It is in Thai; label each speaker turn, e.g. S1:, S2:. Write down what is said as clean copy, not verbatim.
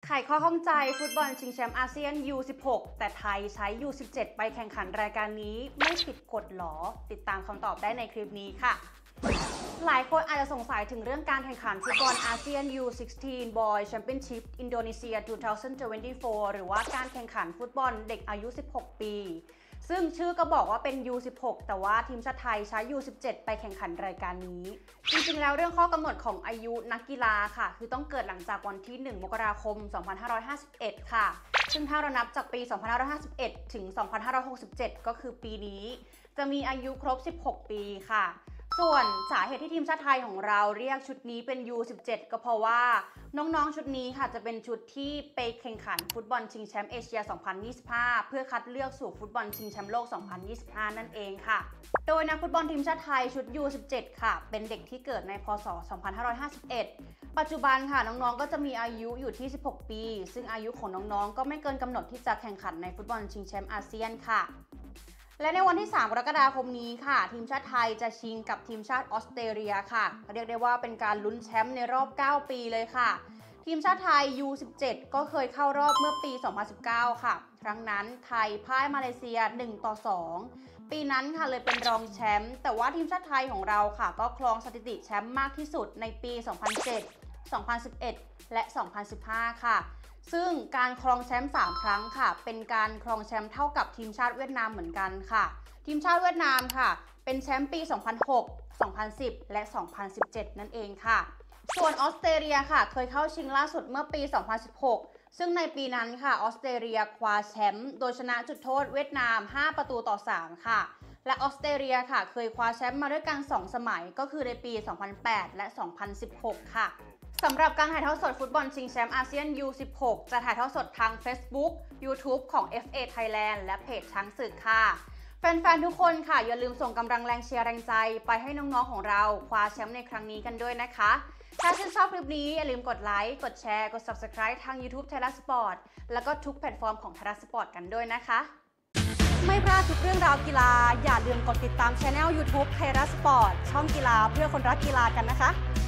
S1: ไขข้อข้องใจฟุตบอลชิงแชมป์อาเซียน U16 แต่ไทยใช้ U17 ไปแข่งขันรายการนี้ไม่ผิดกฎหรอติดตามคำตอบได้ในคลิปนี้ค่ะหลายคนอาจจะสงสัยถึงเรื่องการแข่งขันฟุตบอลอาเซียน U16 Boy Championship อินโดนีเซีย 2024 หรือว่าการแข่งขันฟุตบอลเด็กอายุ 16 ปีซึ่งชื่อก็บอกว่าเป็น U16 แต่ว่าทีมชาติไทยใช้ U17 ไปแข่งขันรายการนี้จริงๆแล้วเรื่องข้อกำหนดของอายุนักกีฬาค่ะคือต้องเกิดหลังจากวันที่ 1 มกราคม 2551 ค่ะซึ่งถ้าเรานับจากปี 2551 ถึง 2567 ก็คือปีนี้จะมีอายุครบ 16 ปีค่ะส่วนสาเหตุที่ทีมชาติไทยของเราเรียกชุดนี้เป็น U17 ก็เพราะว่าน้องๆชุดนี้ค่ะจะเป็นชุดที่ไปแข่งขันฟุตบอลชิงแชมป์เอเชีย 2025 เพื่อคัดเลือกสู่ฟุตบอลชิงแชมป์โลก 2025 นั่นเองค่ะโดยนักฟุตบอลทีมชาติไทยชุด U17 ค่ะเป็นเด็กที่เกิดในพ.ศ. 2551 ปัจจุบันค่ะน้องๆก็จะมีอายุอยู่ที่ 16 ปีซึ่งอายุของน้องๆก็ไม่เกินกำหนดที่จะแข่งขันในฟุตบอลชิงแชมป์อาเซียนค่ะและในวันที่ 3 กรกฎาคมนี้ค่ะทีมชาติไทยจะชิงกับทีมชาติออสเตรเลียค่ะเรียกได้ว่าเป็นการลุ้นแชมป์ในรอบ 9 ปีเลยค่ะทีมชาติไทย U17 ก็เคยเข้ารอบเมื่อปี 2019 ค่ะครั้งนั้นไทยพ่ายมาเลเซีย 1-2 ปีนั้นค่ะเลยเป็นรองแชมป์แต่ว่าทีมชาติไทยของเราค่ะก็ครองสถิติแชมป์มากที่สุดในปี 2007 2011 และ 2015 ค่ะซึ่งการครองแชมป์ 3 ครั้งค่ะเป็นการครองแชมป์เท่ากับทีมชาติเวียดนามเหมือนกันค่ะทีมชาติเวียดนามค่ะเป็นแชมป์ปี 2006 2010 และ 2017 นั่นเองค่ะส่วนออสเตรเลียค่ะเคยเข้าชิงล่าสุดเมื่อปี 2016 ซึ่งในปีนั้นค่ะออสเตรเลียคว้าแชมป์โดยชนะจุดโทษเวียดนาม 5-3 ค่ะและออสเตรเลียค่ะเคยคว้าแชมป์มาด้วยกัน 2 สมัยก็คือในปี 2008 และ 2016 ค่ะสำหรับการถ่ายทอดสดฟุตบอลชิงแชมป์อาเซียน U16 จะถ่ายทอดสดทาง Facebook YouTube ของ FA Thailand และเพจช้างศึกค่ะแฟนๆทุกคนค่ะอย่าลืมส่งกำลังแรงเชียร์แรงใจไปให้น้องๆของเราคว้าแชมป์ในครั้งนี้กันด้วยนะคะถ้าชื่นชอบคลิปนี้อย่าลืมกดไลค์กดแชร์กด Subscribe ทาง YouTube ไทยรัฐสปอร์ตแล้วก็ทุกแพลตฟอร์มของไทยรัฐสปอร์ตกันด้วยนะคะไม่พลาดทุกเรื่องราวกีฬาอย่าลืมกดติดตาม Channel YouTube ไทยรัฐสปอร์ตช่องกีฬาเพื่อคนรักกีฬากันนะคะ